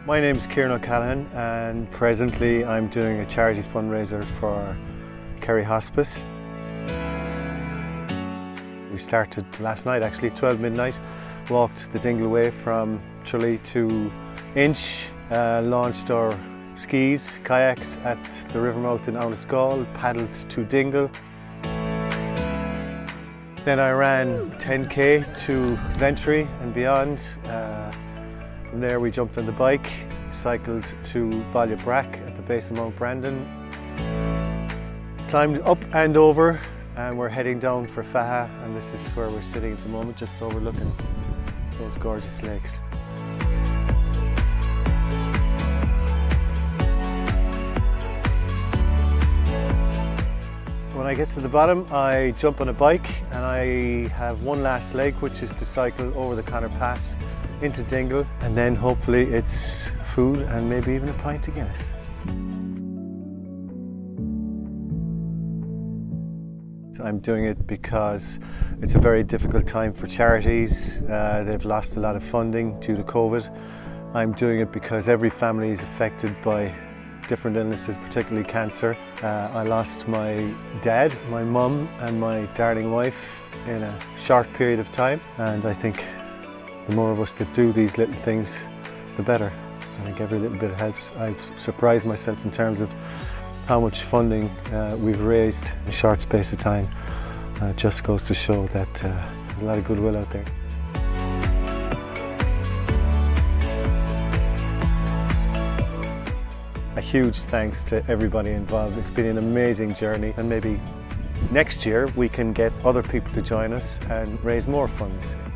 My name is Kieran O'Callaghan and presently I'm doing a charity fundraiser for Kerry Hospice. We started last night actually, 12 midnight, walked the Dingle way from Tralee to Inch, launched our skis, kayaks at the rivermouth in Auniscall, paddled to Dingle. Then I ran 10k to Ventry and beyond. From there we jumped on the bike, cycled to Ballybrack at the base of Mount Brandon. Climbed up and over and we're heading down for Faha, and this is where we're sitting at the moment, just overlooking those gorgeous lakes. When I get to the bottom, I jump on a bike and I have one last leg, which is to cycle over the Connor Pass into Dingle, and then hopefully it's food and maybe even a pint of Guinness. I'm doing it because it's a very difficult time for charities. They've lost a lot of funding due to COVID. I'm doing it because every family is affected by different illnesses, particularly cancer. I lost my dad, my mum and my darling wife in a short period of time, and I think the more of us that do these little things, the better. I think every little bit helps. I've surprised myself in terms of how much funding we've raised in a short space of time. It just goes to show that there's a lot of goodwill out there. A huge thanks to everybody involved. It's been an amazing journey, and maybe next year we can get other people to join us and raise more funds.